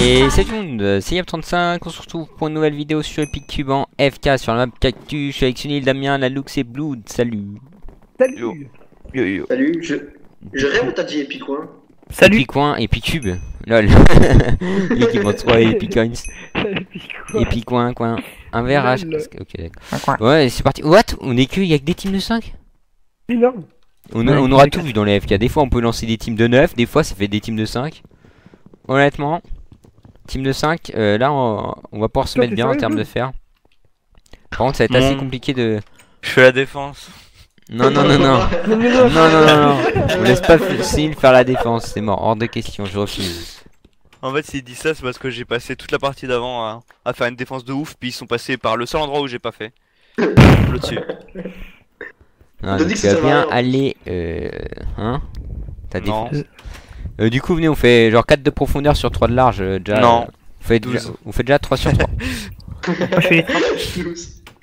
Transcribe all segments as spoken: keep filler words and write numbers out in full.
Et salut tout le monde, c'est Yap trente-cinq, on se retrouve pour une nouvelle vidéo sur Epic Cube en F K sur la map Cactus. Je suis avec Sunil, Damien, la Lux et Blood, salut. Salut. Yo. Yo, yo. Salut, je, je rêve où t'as dit Epic Coin. Salut. Epic Coin, Epic Cube, lol. L'équipe trois Epic Coins. Epic Coin, coin. Un verre H. Ok, d'accord. Ouais, c'est parti. What? On est que, y'a que des teams de cinq? Énorme. On, Ouais, on aura c'est tout vu dans les F K. Des fois on peut lancer des teams de neuf, des fois ça fait des teams de cinq. Honnêtement, team de cinq, euh, là on, on va pouvoir se Toi, mettre t'es bien en sérieux, termes Blue de fer. Par contre ça va être assez Non. compliqué de... Je fais la défense. Non non non non. Non, non, Non non. non non non. On laisse pas Cécile faire la défense, c'est mort, hors de question, je refuse. En fait, s'il dit ça, c'est parce que j'ai passé toute la partie d'avant à, à faire une défense de ouf, puis ils sont passés par le seul endroit où j'ai pas fait. Le dessus. Non, T'as donc dit que tu vas ça bien va, aller... Euh... Hein? Ta Non. défense. Euh, du coup venez on fait genre quatre de profondeur sur trois de large euh, déjà. Non. euh, Vous faites déjà, douze. vous faites déjà trois sur trois. Moi, je fais les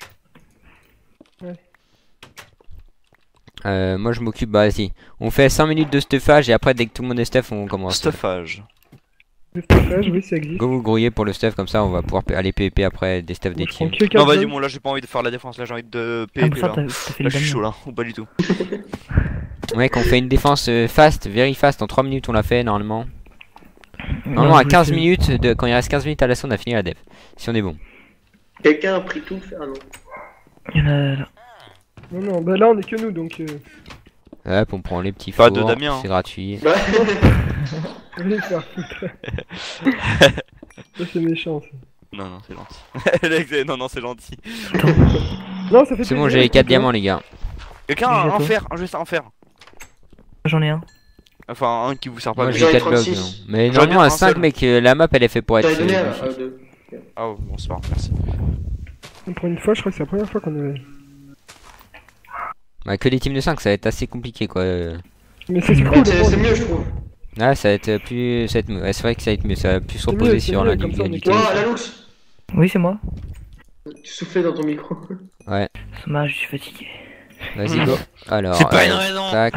Euh, moi je m'occupe, bah vas-y. On fait cinq minutes de stuffage et après dès que tout le monde est stuff on commence. Stuffage. stuffage, oui, ça existe. Go vous grouillez pour le stuff comme ça on va pouvoir p- aller P V P après des stuff des Moi, je prends teams. que quatre Non, vas-y, zones. bon, là j'ai pas envie de faire la défense, là j'ai envie de Comme P V P. ça, Là, t'as t'as fait là les je suis chaud damnés. là, ou pas du tout. Mec on fait une défense euh, fast, very fast, en trois minutes on l'a fait normalement. Ouais, Normalement à je quinze sais. minutes, de, quand il reste quinze minutes à l'assaut on a fini la def. Si on est bon. Quelqu'un a pris tout. Ah non. Il y en a là. Non, non, bah là, on est que nous, donc. Euh... Hop on prend les petits Pas fours, de Damien, hein. c'est gratuit. Bah, Allez, faire foutre. Ça, c'est méchant, ça. Non, non, c'est gentil. Le mec, non, non, c'est gentil. Non, ça fait C'est bon plaisir, j'ai les quatre écoute, diamants les gars. Quelqu'un J'ai a un quoi fer, un juste un fer. J'en ai un. Enfin, un qui vous sert pas. Moi de- j'ai J'en ai quatre blocs. trente-six. non. Mais J'en ai normalement un à cinq seul. mec euh, la map elle est faite pour être... t'as donné euh, un, un, deux. Ah, oh, bon, c'est pas grave, merci. Pour une fois, je crois que c'est la première fois qu'on avait. Bah que les teams de cinq ça va être assez compliqué quoi. euh. Mais c'est cool, C'est bon, c'est mieux, je trouve. Ah ça va être plus... Ça va être mieux. Ouais, c'est vrai que ça va être mieux, ça va plus se C'est reposer mieux, c'est sur mieux, comme ça, on est l'individualité. Toi, la Lux, Oui, c'est moi. tu soufflais dans ton micro. Ouais, Dommage, je suis fatigué. vas-y go. Alors, C'est pas euh, une raison. tac,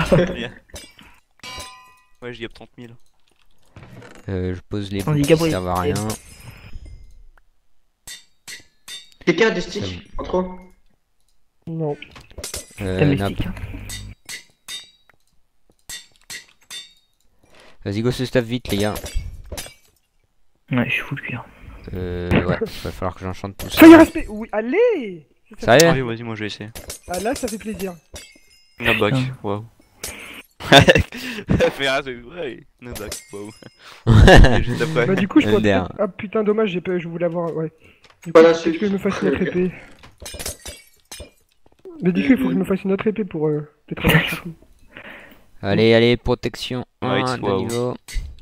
Ouais, j'y ai trente mille. euh, je pose les On dit bouts qui Gabriel. servent à rien. Quelqu'un a des sticks en trop? Non. Euh, T'aimes les nappe. sticks, hein. Vas-y go ce stuff vite les gars. Ouais, je suis full cuir. Euh, ouais, va falloir que j'enchante tout ça. Fire respect. Oui, allez. Ça fait- Sérieux? Ah oui, vas-y, moi je vais essayer. Ah, là, ça fait plaisir. No back, Putain. waouh. Fais un, c'est ouais, no back, waouh. Et juste après. Bah, du coup, je pourrais M D R. peut-être. Ah, putain, dommage, j'ai pas... je voulais avoir. Ouais. Du coup, Pas la est-ce que suite. je me fasse une autre épée? Mais du coup, il faut que je me fasse une autre épée pour euh, peut-être avoir ça. Allez, allez, protection Ouais, un de wow. niveau.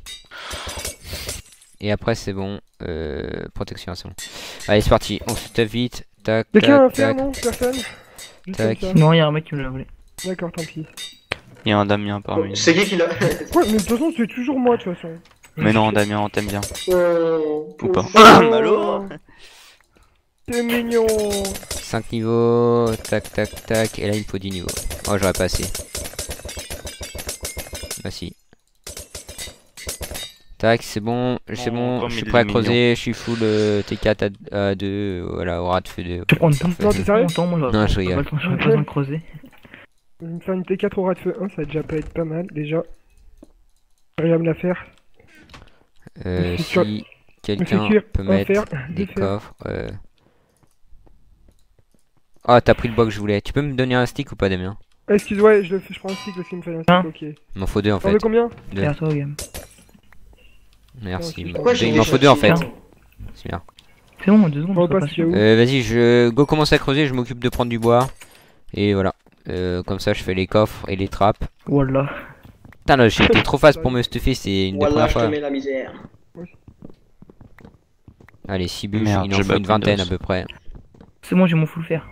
Et après c'est bon. Euh, protection un, c'est bon. Allez c'est parti, on se stuff vite. Tac, Quelqu'un a un tac, fer, tac. non? Personne? Juste Tac. comme ça. Non, il y a un mec qui me l'a volé. D'accord, tant pis. Il y a un Damien parmi nous. C'est qui qui l'a? Ouais, mais de toute façon, c'est toujours moi, de toute façon. Mais non, Damien, on t'aime bien. Oh, Ou pas. pauvre. Ah, Malo. C'est mignon. cinq niveaux, tac tac tac, et là il me faut dix niveaux. Oh j'aurais pas assez. Bah si. Tac, c'est bon, c'est Bon, bon, comme je suis il est prêt à mignon. creuser, je suis full euh, T quatre à deux, voilà, aura de feu de... Tu prends le temps. Non, t'es sérieux? Mon temps, moi, j'aurais Non, je pas rigole. le temps, j'aurais pas besoin de creuser. Je vais me faire une T quatre au rat de feu un, ça va déjà pas être pas mal, déjà. J'arrive à me la faire. Euh, Me fais cuire- si Me quelqu'un fait cuire peut un mettre fer, des deux fers. coffres... Euh... Ah, t'as pris le bois que je voulais. Tu peux me donner un stick ou pas, Damien? Ah, excuse-moi, je, le fais- je prends un stick parce qu'il me fait un stick, Hein? ok. Il m'en faut deux en T'en fait. veux combien? Deux. Fais à toi, game. Merci. Il m'en- Pourquoi j'ai il m'en faut deux en fait. cherché C'est bien. C'est bon, deux secondes, On on va sera pas pas se fier sûr. où? Euh, vas-y, je go commencer à creuser, je m'occupe de prendre du bois. Et voilà. Euh, comme ça, je fais les coffres et les trappes. Voilà. Putain, là, j'ai été trop fast pour me stuffer, c'est une des Voilà, premières je te fois. mets la misère. Allez, six bûches, Merde, il en j'ai faut battu une vingtaine à d'os. peu près. C'est bon, j'ai mon full fer.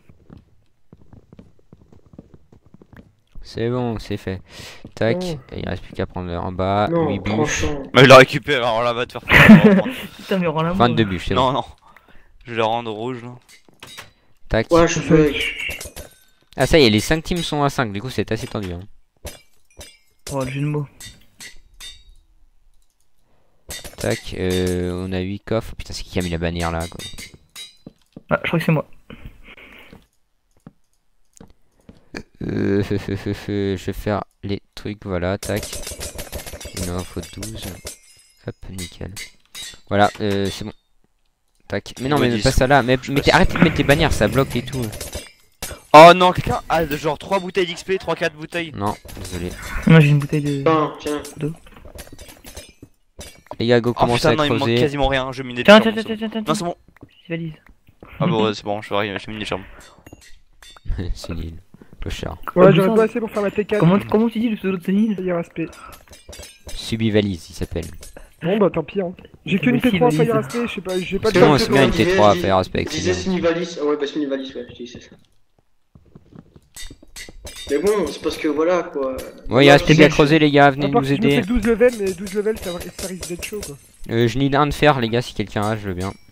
C'est bon, c'est fait. Tac, Oh. et il reste plus qu'à prendre en bas. Non, huit bûches. franchement. Mais il l'a récupéré, alors là va te faire faire. Putain, mais rends la vingt-deux bûches, c'est bon. Non, non. Je vais le rendre rouge là. Tac. Ouais, je peux. Ah, ça y est, les cinq teams sont à cinq, du coup, c'est assez tendu. Hein. Oh, le jeu de mots. tac, euh, on a huit coffres. Putain, c'est qui qui a mis la bannière là quoi. Ah, je crois que c'est moi. Euh, je vais faire les trucs, voilà, tac. Il en faut douze. Hop, nickel. Voilà, euh, c'est bon. Tac. Mais non, mais pas ça là. Mais mettez, arrêtez de mettre des bannières, ça bloque et tout. Oh non, quelqu'un a genre trois bouteilles d'X P, trois quatre bouteilles. Non, désolé. Moi j'ai une bouteille de. Tiens, tiens. Les gars, go, Oh commencez putain, à non, il me manque creuser. quasiment rien, je mine des Tiens, charbon, tiens, c'est tiens, tiens, bon. tiens. Non, c'est bon. Valise. Ah bah ouais, c'est bon, je vais je mine des charbon. C'est nul. Clochard. Ouais, Oh, j'aurais putain. pas assez pour faire la T quatre. Comment, comment tu dis le pseudo de Sonil? Fire aspect. Subivalise, il s'appelle. Bon bah tant pis hein. J'ai qu'une Mais si, T trois valise. Fire aspect, je sais pas, j'ai pas de C'est bon, temps. c'est bien une T trois à faire aspect. Je disais Sinivalis. Ah ouais, bah Sinivalis, ouais, je dis c'est ça. Mais bon, c'est parce que voilà quoi. Ouais, il reste plus bien, qu'à creuser, les gars, venez À part nous si je me fais aider. douze levels, mais douze levels ça, va- ça risque d'être chaud quoi. Euh, je need un de fer, les gars, si quelqu'un a, je veux bien.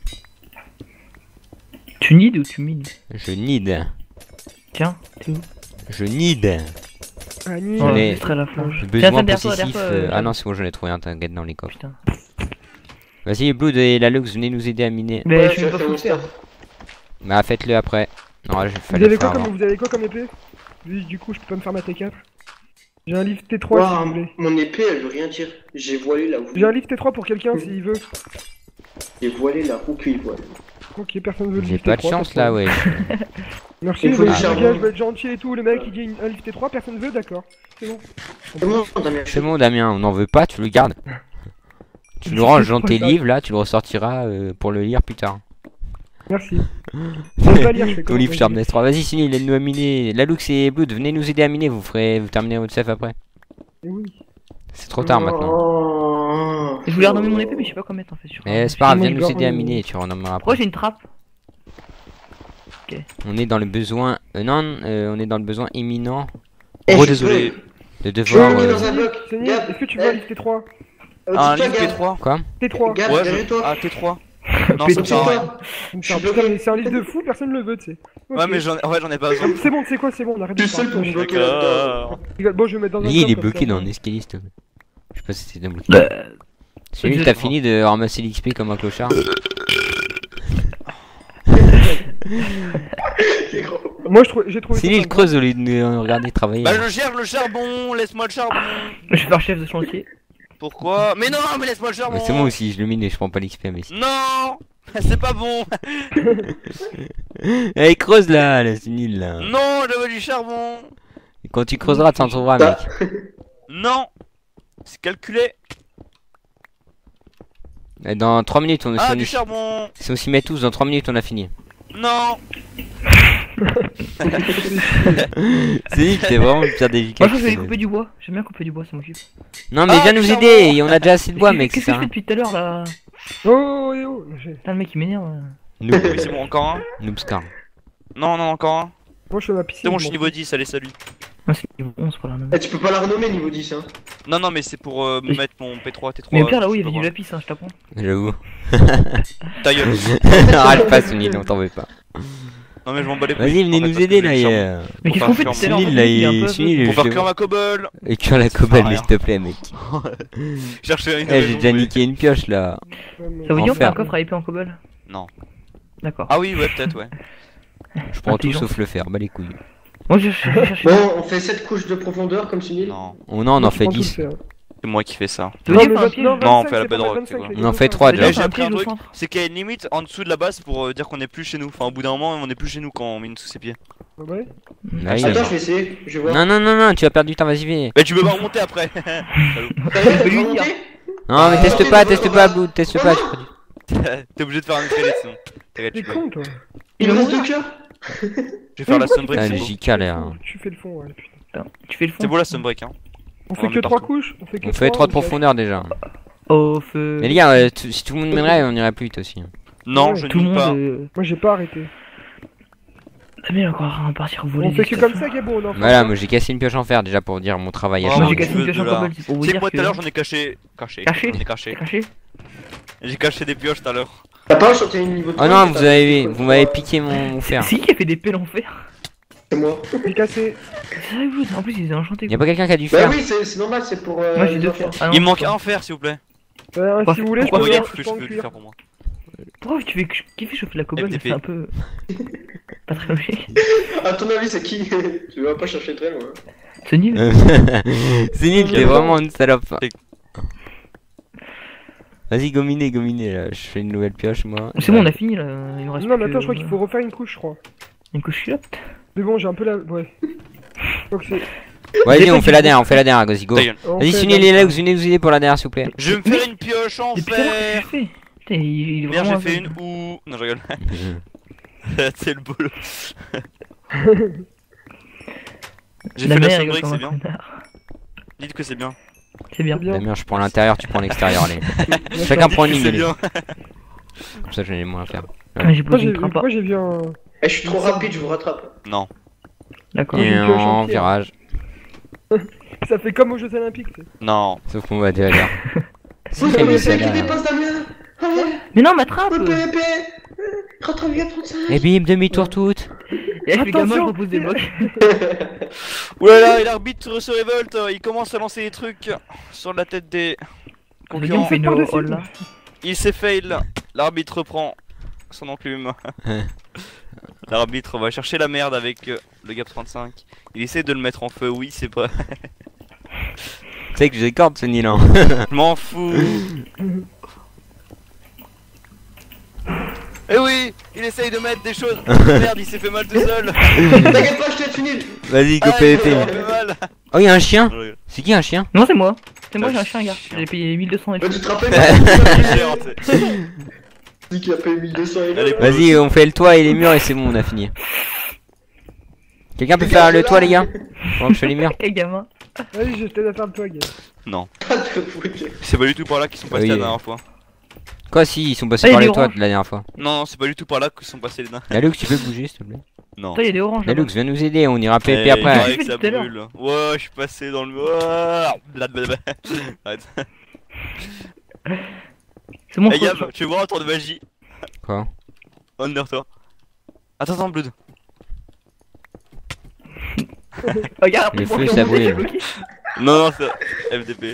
Tu need ou tu mines? Je need. Tiens, t'es où? Je need. Ah ni. On Oh, est- je serai à la planche. Besoin Tiens, derrière toi, possessif. derrière toi, euh, euh, Ah non, c'est bon, j'en ai trouvé un, t'inquiète dans les coffres. Putain. Vas-y, Blood et la Lux, venez nous aider à miner. Mais Ouais, je suis je même vais pas faire fou mon de faire. stuff. Bah, faites-le après. Non, là, je vais Vous le avez faire quoi avant. comme vous avez quoi comme épée? Du du coup je peux pas me faire ma T quatre. J'ai un livre T trois si Ouah, vous voulez. mon épée elle veut rien dire. J'ai voilé la roue. J'ai un livre T trois pour quelqu'un s'il veut. J'ai voilé la roue qu'il voile. Ok, personne veut le J'ai livre pas T de trois. chance là, ouais. Merci, Il faut bah, du les charbon. gars, je vais être gentil et tout. Le mec il dit un livre T trois, personne veut, d'accord. C'est bon. C'est bon, Damien. C'est bon, Damien, on n'en veut pas, tu le gardes. Tu le ranges dans tes livres là, tu le ressortiras euh, pour le lire plus tard. Merci. Je sais pas lire, je fais Ton comme livre ça. Sharpness trois. Vas-y, sinon il aide-nous à miner. La Lux et Blood, venez nous aider à miner, vous ferez. Vous terminez votre chef après. Eh oui. C'est trop tard maintenant. Oh. Je voulais renommer mon épée, mais je sais pas quoi mettre en fait. Sur Mais c'est pas grave, Moi, viens je nous dois aider à re- miner, tu renommeras Pourquoi après. j'ai une trappe? On est dans le besoin. euh, non, euh, on est dans le besoin imminent Eh, Oh, je désolé. peux. de Je veux devoir. miner euh, dans un bloc. C'est nul. Gab, Est-ce que tu veux un eh, livre T trois? euh, Un dis-toi, livre T Gab. trois. Quoi? T trois. Gab, Ouais, derrière je... toi. Ah, T trois. Non, P ça me trois. sert à rien. Donc, Je c'est un suis putain, bloqué. mais c'est un livre de fou, personne le veut, tu sais. Ouais, Ok. mais j'en ai... en fait, j'en ai pas besoin. C'est bon, c'est quoi, c'est bon, on arrête de Tu sais parler. pour me bloquer là-dedans. D'accord. Bon, je vais mettre dans un Lui, il est coffre, bloqué ça. dans un escalier, s'il te plaît. Je sais pas si c'était bloqué. Bah, Celui, t'as fini de ramasser l'X P comme un clochard. C'est gros. Moi, je trouve- j'ai trouvé. Celui, ça il sympa. creuse au lieu de nous regarder travailler. Bah, je gère le charbon, laisse-moi le charbon. je vais faire chef de chantier. Pourquoi? Mais non, mais laisse-moi le charbon. Bah, c'est moi aussi, je le mine et je prends pas l'X P, mais si. Non, c'est pas bon. Eh, creuse là, là, c'est nul là. Non, je veux du charbon. Et quand tu creuseras, t'en trouveras, mec. Non, c'est calculé. Et dans trois minutes, on est Ah, sur du une- charbon. Si on s'y met tous, dans trois minutes, on a fini. Non. C'est dit que t'es vraiment le pire des Moi je J K. vais couper du bois. J'aime bien couper du bois, ça m'occupe. Non, mais Ah, viens nous charbon. aider, et on a déjà assez de bois, mec. Qu'est-ce c'est que je ça. fais depuis tout à l'heure là? Oh, oh, oh, j'ai- Putain, le mec il m'énerve. Noob, Oui, c'est bon, encore un. Noobscar. Non, non, encore un. Moi, je fais ma piscine. C'est bon, je suis bon. niveau dix, allez, salut. Moi c'est niveau onze pour la même. Eh, tu peux pas la renommer niveau dix, hein. Non, non, mais c'est pour euh, me mettre mon P trois, T trois. Mais au pire là-haut il y je avait peux du voir. lapis, hein, je t'apprends. J'avoue. Ta gueule. Râle pas, Sunil, on t'en veut pas. Non, mais je m'en bats les couilles. Vas-y, venez En fait, nous parce aider que là. j'ai le et, Mais Pour qu'est-ce faire qu'on fait cuire depuis tout à l'heure? Sunil là, Il est un il peu- Sunil, Pour je faire cuire te- ma cobble. Et cuire la Ça cobble, sert à mais rien. s'il te plaît, mec. Chercher une Eh, j'ai raison, déjà mais- niqué une pioche là. Ouais, mais- Ça vous dit on fait Enfer. un coffre à épée en cobble? Non. D'accord. Ah oui, ouais, peut-être, ouais. Je prends tout Intelligent. sauf le fer, bah les couilles. Moi je je cherche. Bon, on fait sept couches de profondeur comme Sunil. Non, Oh non, on en Moi, je fait prends tout le dix. fer. c'est moi qui fais ça. Tu veux Non, dire mais faire un vingt- piège? non, Non, on vingt-cinq, fait la c'est pas bedrock, vingt-cinq, c'est quoi. les On en gars, fait vingt-cinq. trois, Mais déjà. là, J'ai c'est un appris un piège au truc, centre. c'est qu'il y a une limite en dessous de la base pour euh, dire qu'on est plus chez nous. Enfin, au bout d'un moment, on est plus chez nous quand on mine sous ses pieds. Ah ouais. Ah, oui. Attends, je vais essayer. Je vais voir. Non, non, non, non, tu vas perdre du temps, vas-y, viens. Mais tu peux pas remonter après. T'as Je vu, peux lui t'as dire. remonté Non, mais Ah, teste ok, pas, bon, teste bon, pas, bon. Blood, teste Oh pas. non. tu peux- T'es obligé de faire un escalier sinon. T'inquiète, T'es tu peux. con, toi. Il me reste deux cœurs. Je vais faire la sunbreak, Putain, c'est le beau. J K là. Tu fais le fond, ouais, putain. Putain, tu fais le fond. C'est beau la sunbreak, hein. On On fait en que met trois partout. couches. On fait que On fait trop de on fait- profondeur déjà. Au feu. Mais les gars, euh, t- si tout le monde mènerait, on irait plus vite aussi. Non, Ouais, je ne Tout le mine pas. monde. euh, Moi, j'ai pas arrêté. Ah mais encore un partir voler. On fait des que stuff, comme là. ça, Gabo, on en fait Voilà, pas. moi j'ai cassé une pioche en fer déjà pour dire mon travail Oh, Moi acharné. j'ai tu cassé une veux pioche de en là. cobble, c'est pour vous Tu sais dire quoi, que. tout à l'heure j'en ai caché. Caché. Caché J'en ai caché. Caché. J'ai caché des pioches tout à l'heure. T'as pas enchanté une niveau Oh trois, non, mais vous t'as- avez, vous m'avez piqué mon, mon fer. C'est qui qui a fait des pelles en fer? C'est moi. J'ai cassé. C'est vrai, vous, en plus ils étaient enchantés. Y'a quoi. pas quelqu'un qui a du Bah fer? oui, c'est c'est normal, c'est pour. euh, Moi j'ai les deux enfants. fers. Ah non, Il me manque c'est pas. un fer s'il vous plaît. Euh, si vous voulez, je Pourquoi peux Regarde faire ce que je je peux en peux lui cuire. faire pour moi. Pourquoi tu fais que qui fait chauffer la cobble? F D P. C'est un peu. Pas très logique. À ton avis, c'est qui? Tu vas pas chercher très loin. C'est nul. C'est nul, t'es vraiment une salope. Vas-y, gominez, gominez là. Je fais une nouvelle pioche moi. C'est bon, on a fini là. Il nous reste Non, mais plus attends, je que- crois qu'il faut refaire une couche, je crois. Une couche culotte. Mais bon, j'ai un peu la. Ouais. Je crois que c'est. Ouais, vas-y, on fait la dernière, on fait la dernière, vas-y, go. Ta gueule. on Vas-y, fait Sunil, dans- les legs, venez nous aider pour la dernière, s'il vous plaît. Je vais me faire une pioche en Depuis tout à l'heure, qu'est-ce fer. que tu fais? Putain, il, il est Merde, vraiment. j'ai fait une aveugle. ou. Non, je rigole. C'est le bolo. J'ai La fait la mer, sunbreak, comme c'est un bien. connard. Dites que c'est bien. C'est bien. C'est bien. La merde, je prends l'intérieur, tu prends l'extérieur, allez. D'accord. Chacun prend une Dites que ligne, c'est allez. bien. Comme ça, j'en ai moins à faire. Ah, j'ai Pourquoi posé j'ai une train pas. pourquoi j'ai vu un. Eh, je suis trop rapide, je vous rattrape. Non. D'accord. j'ai Et une pioche en en pierre. virage. Ça fait comme aux Jeux Olympiques, tu sais. Non. Sauf qu'on va derrière. Si, Ouais, il a mais mis c'est ça qui là. dépasse Damien? Allez, Mais non, m'attrape! ouais, P V P. Rattrape Gap trente-cinq. Et bim, demi-tour toute. Et là, je fais gamin, je Attention. propose des blocs. Oulala, et l'arbitre se révolte. Il commence à lancer des trucs sur la tête des On dit, on concurrents. fait une Par-dessus. hall là. Il s'est fail. L'arbitre reprend son enclume. L'arbitre va chercher la merde avec euh, le Gap trente-cinq. Il essaie de le mettre en feu, oui, c'est pas. Tu sais que je décorde ce Nilan. Je m'en fous. Eh oui, il essaye de mettre des choses. Merde, il s'est fait mal tout seul. T'inquiète pas, je t'ai fini. Vas-y, go Ah, P V il P. s'est fait mal. Oh, y'a un chien. Je rigole. C'est qui un chien? Non, c'est moi. C'est moi, Ah, j'ai un chien, gars. chien. J'ai payé mille deux cents et Bah, tout. tu te rappelles? Cher, tu sais. Dis qu'il a payé mille deux cents et Allez, Vas-y, on fait le toit et les murs et c'est bon, on a fini. Quelqu'un peut faire le toit, les gars? Pendant que je fais les murs. Eh, gamin. Vas-y, je t'aide à faire le toit, gars. Non, pas de foutre. c'est pas du tout par là qu'ils sont passés Oui. la dernière fois. Quoi, si, ils sont passés Ah, il y a par des le toit oranges. la dernière fois. Non, non, c'est pas du tout par là qu'ils sont passés les nains. Yalux, tu peux bouger, s'il te plaît? Non. Toi, il y a des oranges là. Yalux, viens nous aider, on ira P V P Eh, après. il paraît J'ai que fait ça tout à l'heure. brûle. Ouais, je suis passé dans le. Ouah, blablabla. Arrête. C'est mon Eh, frère. Gab, tu veux voir un tour de magie? Quoi? Under toi. Attends, attends, Blood. Regarde, Les mon feux, frère, ça mon brûle. frère, bloqué. Non, non, c'est F D P.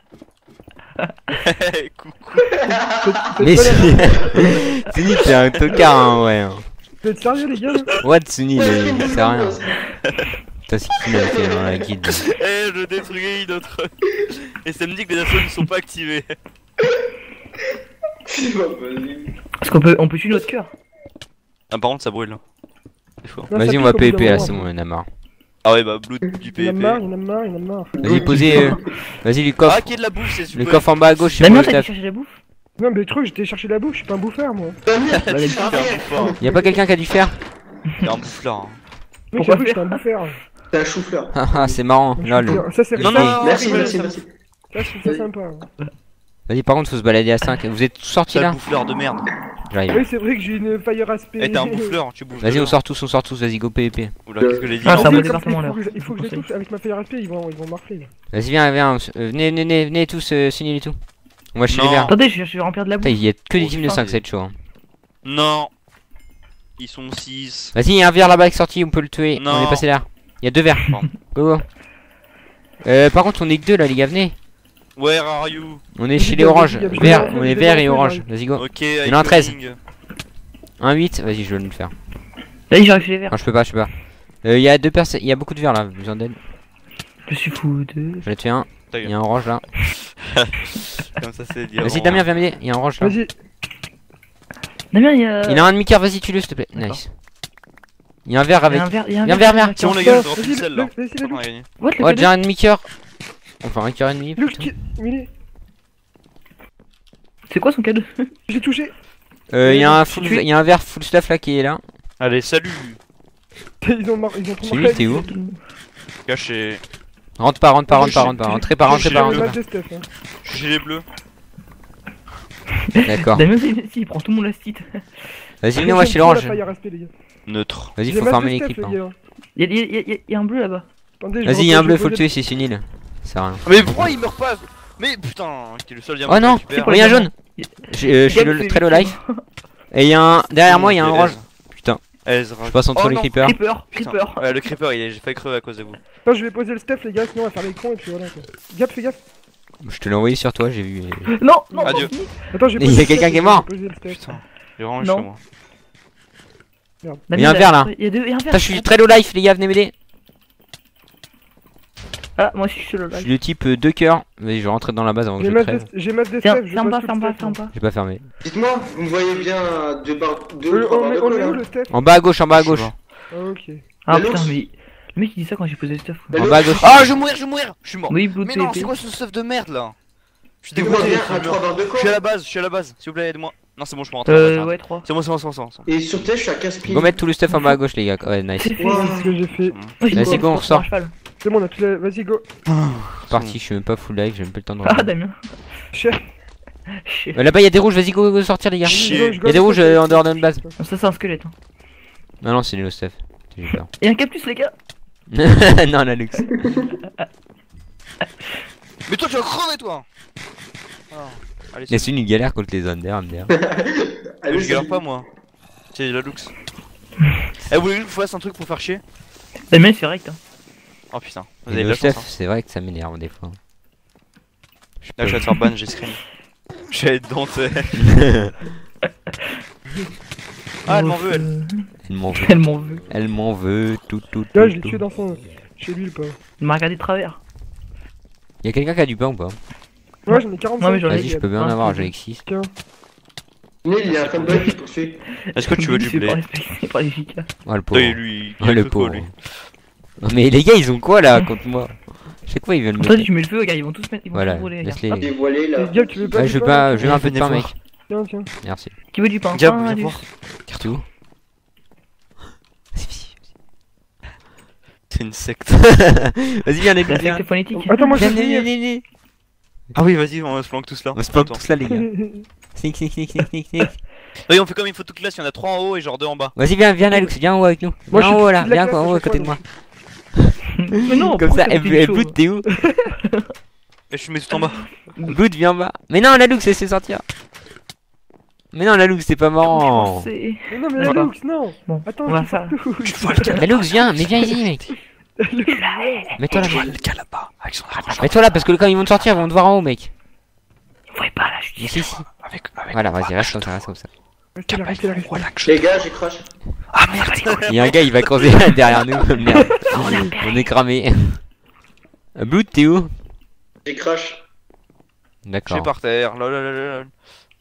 Coucou. Mais Sunil, Sunil, t'es un tocard, hein, ouais. Vous êtes sérieux, les gars? What, Sunil, il sert à rien. T'as ce qu'il a fait dans la guide. Eh, je détruis notre. Et ça me dit que les assauts ne sont pas activés. C'est pas possible. Parce qu'on peut, on peut tuer notre cœur. Ah, par contre, ça brûle. C'est chaud. Non, Vas-y, ça on va pique au bout P V P d'un là, moment. c'est bon, on en a marre. Ah, ouais, bah, Blood du Il y en a P V P. marre, il y en a marre, il y en a marre. Vas-y, posez. euh, Vas-y, le coffre. Ah, qui est de la bouffe, c'est super. Le coffre en bas à gauche, c'est Damien, pour le t'as taf. été chercher la bouffe? Non, mais tu crois que j'étais chercher la bouffe, je suis pas un bouffeur, moi. Damien, Bah, tu les fais un T'es un rire. bouffeur. Y'a pas quelqu'un qui a dû faire? T'es un boufflard. hein. Mec, Pourquoi j'avoue, j'étais un bouffeur. T'es un chou-fleur. Ah ah, c'est marrant, lol. Ça, c'est Non, ça, non, Merci, rigole, merci, ça- merci. ça, je trouve ça sympa. Vas-y, par contre, faut se balader à cinq. Vous êtes tous sortis Sale là? bouffleur de merde. J'arrive. Oui, c'est vrai que j'ai une fire aspect. Eh, t'es un bouffleur, tu bouffes. Vas-y, de on l'or. sort tous, on sort tous, vas-y, go P V P. Oula, qu'est-ce que j'ai dit Ah, non ça Il mon faut département, que- là. Il faut que je les touche avec ma fire aspect, ils vont, ils vont morfler. Vas-y, viens, viens, euh, venez, venez, venez, venez tous, euh, Sunil et tout. On va chez les Non. verts. Attendez, je je vais remplir de la Putain, bouffe. il y a que des Oh, teams de putain, cinq, mais- ça va être chaud. hein. Non. Ils sont six. Vas-y, il y a un verre là-bas qui est sorti, on peut le tuer. Non. On est passé là. Il y a deux verres. Bon. Go, go. Euh, par contre, on est que deux là, les gars, venez. Where are you? On est Vas-y, chez les vas-y, oranges. vas-y, vas-y, Vert, vas-y, on vas-y, est vert vas-y, et vas-y, orange. vas-y. Vas-y, go. Ok, Il y en a un I'm treize. coming. Un huit, vas-y, je vais le faire. Vas-y, j'arrive chez les verts. Non, je peux pas, je peux pas. Euh, il y a deux personnes, il y a beaucoup de verres là, besoin d'aide. Je suis fou de. J'en ai tué un. Ta Il y gueule. a un orange là. Comme ça, c'est dire. Vas-y, Damien, viens m'aider. Il y a un orange là. Vas-y, Damien, il y a. Il y en a un demi-cœur, vas-y, tue-le s'il te plaît. D'accord. Nice. Il y a un verre Il y avec. a un verre, il y a un Viens, verre. verre, verre. C'est bon, les gars, je Vas-y, refile celle-là. le- vas-y, le- On a gagné. What, le Oh, cadet déjà un demi-cœur. Enfin, un cœur et demi. Luke, putain. qui- Mini, C'est quoi son cadeau? j'ai touché. Euh, il y a un Tu full, es- il y a un verre full stuff là qui est là. Allez, salut. Ils ont, mar... ils ont trop Celui, marqué. t'es où? Caché. Rentre pas, rentre pas, rentre pas, J'ai- rentre pas. Rentrez pas, rentrez j'ai pas, le rentrez Pas pas. de stuff, hein. Je suis chez les bleus. D'accord. Damien, si, si, il prend tout mon lastite. Vas-y, venez, on va J'aime chez trop l'orange. la fire aspect, les gars. Neutre. Vas-y, J'ai faut mal farmer de stuff, l'équipe. les hein. gars. Il y a, il y a- il y a- il y a un bleu là-bas. Attendez, je Vas-y, repose- il y a un je bleu, faut le repose- tuer, c'est Sunil. Ça sert à rien. Mais pourquoi il meurt pas? Mais putain, qui est le seul diamant Oh non, que je récupère. pour oh, il y a un les jaune. J'ai- euh, Je suis Gab, le- c'est très low lui. life. Et il y a un. Derrière moi, il y a un C'est orange. Ezra. Putain, Ezra. je passe entre Oh les non. creepers. Creeper, Putain. creeper. Ouais, le creeper, il est... j'ai failli crever à cause de vous. Attends, je vais poser le stuff, les gars, sinon on va faire les cons et puis voilà quoi. Gap, fais gaffe. Je te l'ai envoyé sur toi, j'ai vu. mais- Non, non, Adieu. non, Attends, j'ai Il y a posé le quelqu'un step, qui est mort. j'ai posé le step. Putain, j'ai vraiment Non. chaud moi. Il y a un verre, là. Il y a deux, il y a un verre. Putain, je suis très low life, les gars, venez m'aider. Ah, moi aussi je suis le Je live. suis le type deux cœurs, mais je vais rentrer dans la base avant que J'ai je masse crève. des- j'ai masse des Tiens, steps, je ferme passe pas, tout ferme le pas, step, ferme là. pas. J'ai pas fermé. Dites-moi, vous me voyez bien deux barres, deux Euh, ou trois On barres est de on colle, est où là le step? En bas à gauche, en bas à gauche. Ah, ok. Ah La putain, Lux. mais. Le mec il dit ça quand j'ai posé le stuff. quoi. La En Lux. bas à gauche. Ah, je vais mourir, je vais mourir. Je suis mort. Oui, Blue Mais non, T P. c'est quoi ce stuff de merde là? Je suis Tu vois dégoûté. bien à trois barres de Je suis à la colle. base, je suis à la base. S'il vous plaît, aide-moi. Non, c'est bon, je peux rentrer. Euh, ouais, trois. C'est bon, c'est bon, c'est bon, c'est bon, c'est bon. Et sur T, je suis à quinze pieds. Go mettre tout le stuff en bas à gauche, les gars. Ouais, nice. C'est fait. Wow. C'est ce que j'ai fait. Moi j'ai Vas-y, mis go, on sur ressort. un cheval. C'est bon, on a plus la... Vas-y, go. C'est parti, je suis même pas full life, j'ai même pas le temps de Ah, revenir. Damien. Chef. Chier. Euh, Là-bas, il y a des rouges, vas-y, go, go, sortir, les gars. Chier. Go, go, Il y a des go, rouges go, euh, go. en dehors de notre base. Non, ça c'est un squelette. Hein. Non, non, c'est les low stuff. J'ai peur. Et un cactus, les gars. Non, la luxe. Mais toi, tu vas crever, toi. Ah, allez, Mais c'est une galère contre les under, M D R. Allez, je galère pas, moi. C'est la lux. Eh, vous voulez que je vous fasse un truc pour faire chier? Damien c'est direct. Hein. Oh putain, vous Les avez de low la chance. stuff, c'est vrai que ça m'énerve des fois. Je Là, je vais te faire ban, j'ai screen. Je vais être denté. Ah, elle m'en veut, elle. Elle m'en veut. Elle m'en veut. Elle m'en veut, tout, tout, Là, tout. je l'ai tout. tué dans son. Chez lui, le pauvre. Il m'a regardé de travers. Y'a quelqu'un qui a du pain ou pas? Ouais, j'en ai quarante-cinq. Non, mais j'en ai- Vas-y, je peux bien en avoir, j'ai six. Tiens. Né, il y a un fanboy qui poursuit. Est-ce que tu veux du C'est blé? par les- par les J K. Oh le pauvre. Oui, lui, Oh il a le cru quoi, pauvre. lui. Non, mais les gars, ils ont quoi là contre moi? Chaque fois ils veulent me. Toi, tu mets le feu, gars, ils vont tous mettre. Ils vont Voilà, tous brûler, les gars. laisse-les. Hop, Dévoilé là. Et Gab, tu veux pas Ouais, du je veux pain, pas, là, je veux un peu de Venez pain, voir. mec. Tiens, tiens. Merci. Qui veut du pain? Gab, Pain, viens Alice. voir. Carte où? Vas-y, C'est une secte. vas-y. Vas-y, viens, les La viens. secte phonétique. Attends, moi je Viens, vais viens, venir. viens, viens. Ah oui, vas-y, on se planque tous là. On se plante Attends. tous là, les gars. Sneak, sneak, sneak, sneak, sneak, sneak. Oui, on fait comme une photo classe, il y en a trois en haut et genre deux en bas. Vas-y, viens, viens, Alex, viens en haut avec nous. Moi, Viens je en suis haut là, petit de la viens classe, en haut à à côté de chaque moi. Mais non, Comme pourquoi ça, t'es elle petit elle chaud Blood, t'es où? Et je suis mis tout en bas. Blood, viens en bas. Mais non, la Lux, laissez sortir. Mais non, la Lux, c'est pas marrant. C'est- Mais non, mais la Voilà. Lux, non. Bon, Attends, on va tu faire. touches. Tu vois le La Lux, viens, mais viens ici, mec. Mets-toi là, Tu vois mec. le gars là-bas avec son arme. Mets-toi là, parce que quand ils vont te sortir, ils vont te voir en haut, mec. Vous voyez pas là, je dis. Ici, ici. Avec, avec. Voilà, vas-y, reste comme ça, reste comme ça. Restez là, restez là, restez là. Voilà que je. Les gars, j'ai crash. Ah merde. Il y a un gars, il va creuser derrière nous. Merde. On est cramé. Euh, Blood, t'es où? J'ai crash. Je suis D'accord. par terre. Lol, lol, lol, lol.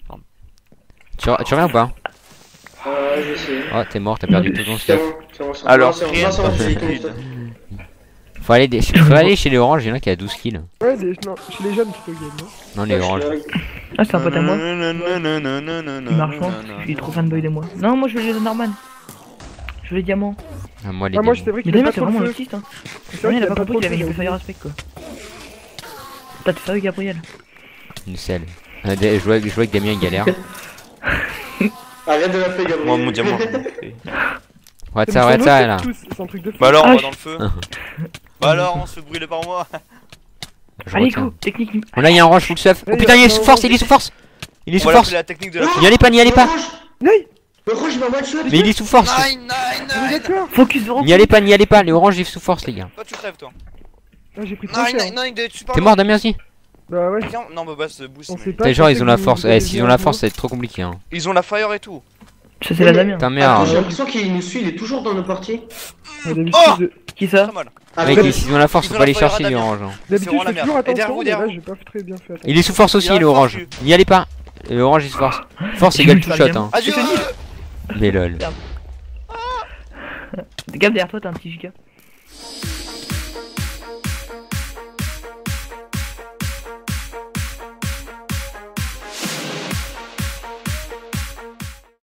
Tu, tu reviens ou pas? Euh, je sais. Oh, t'es mort, t'as perdu tout ton C'est stuff. bon, c'est bon, c'est bon. Alors, Non, c'est bon, rien non, c'est bon, de c'est bon, facile. c'est bon. Faut aller, des... Faut aller chez les oranges, il y en a qui a douze kills. Ouais, les... non, chez les jeunes, plutôt game, non. Non, les Ouais, je oranges. suis avec- Ah, c'est un pote à moi. Il Il marche pas. Je suis trop fanboy de moi. Non, moi je veux les Norman. Je veux les diamants. Ah, moi, les Ah, moi, démons. c'est vrai Mais qu'il aime Damien, pas t'es trop vraiment le feu. autiste. Hein. C'est Damien, vrai il a qu'il pas aime pas compris trop qu'il le avait feu. une Fire Aspect quoi. T'as t'es sérieux, Gabriel? Une selle. Euh, Je jouais avec, je jouais avec Damien, il galère. Arrête de l'appeler, Gabriel. Moi, mon diamant. je m'en fais. Arrête C'est ça, mon arrête cerveau ça, qui là. tousse, C'est un truc de fou. Bah alors, on Ah, va je- dans le feu. Bah alors, on se fait brûler par moi. Je Allez, retiens. go, technique. Oh là, il y a un orange full stuff. Oh Allez, putain, il est non, sous force, non, il est sous force. Il est On sous va force. l'appeler la technique de la. N'y allez pas, n'y allez pas. Ney, Le rouge, il m'a one shot. Mais il est sous force. Nine, nine, on est nine. d'accord. Focus de repos. N'y allez pas, n'y allez pas. Les oranges, ils sont sous force, les gars. Toi, tu crèves, toi. Ah, j'ai pris trop Nine, cher. nine, nine, t'es super. T'es mort, Damien aussi? Bah ouais. Tiens, non, bah, bah, ce boost. On mais- sait pas. Les gens, je ils ont pensais la que force. vous Eh, aviez s'ils bien ont la joué. force, ça va être trop compliqué, hein. Ils ont la fire et tout. Ça, c'est la Damien. Putain, Attends, merde. j'ai l'impression qu'il nous suit, il est toujours dans nos parties. Ah, D'habitude, Oh je- Qui ça? Très mal. Mec, Avec- s'ils ont la force, Ils faut ont pas la les fire à chercher, les Damien. oranges. hein. d'habitude, vraiment je la fais merde. toujours Et attention, derrière vous, mais derrière là, vous. j'ai pas très bien fait attention. Il est sous force aussi, Il y a le un orange. force, N'y allez pas. Le orange, il se force. Force J'ai égale vu tout le shot, diamant. hein. Adieu. Mais lol. Gab, derrière toi, t'as un petit giga.